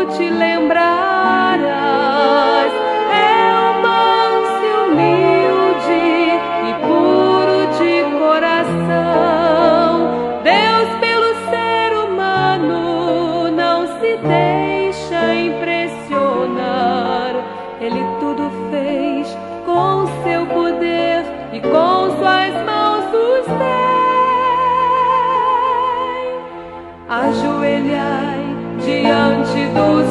te lembrarás. É manso e humilde e puro de coração. Deus pelo ser humano não se deixa impressionar. Ele tudo fez com seu poder e com suas mãos sustém. Ajoelhai diante do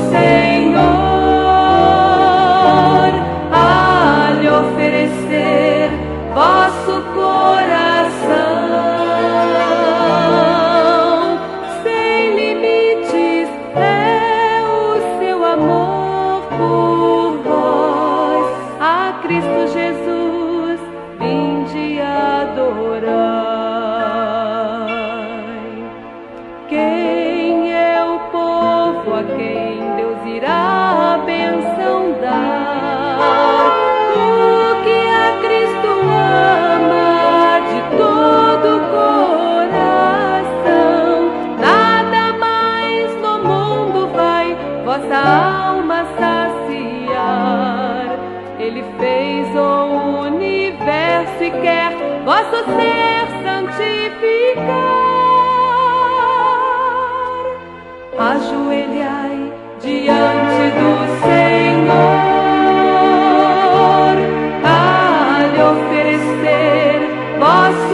Senhor, a lhe oferecer vosso coração. Sem limites é o seu amor por vós. A Cristo Jesus vinde adorai. Quem é o povo a quem Deus irá a bênção dar? O que a Cristo ama de todo o coração. Nada mais no mundo vai vossa alma saciar. Ele fez o universo e quer vosso ser santificar. Ajoelhai diante do Senhor, a lhe oferecer vosso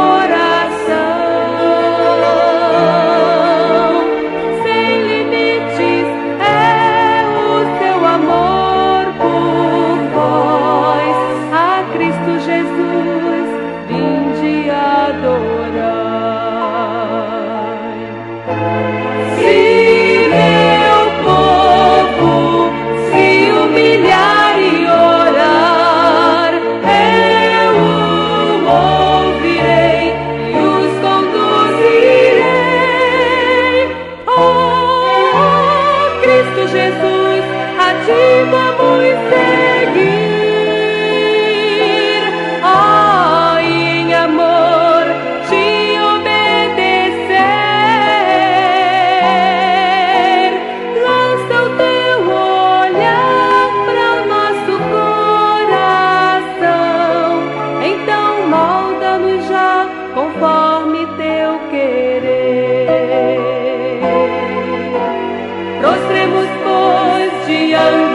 coração. Sem limites é o seu amor por vós. A Cristo Jesus vinde adorai. Se meu povo se humilhar e orar, eu o ouvirei e os conduzirei. Oh, Cristo Jesus, a ti vamos seguir. Oh, e em amor te obedecer. Lança o teu olhar para o nosso coração. Então molda-nos já conforme teu querer. Prostremos, pois, diante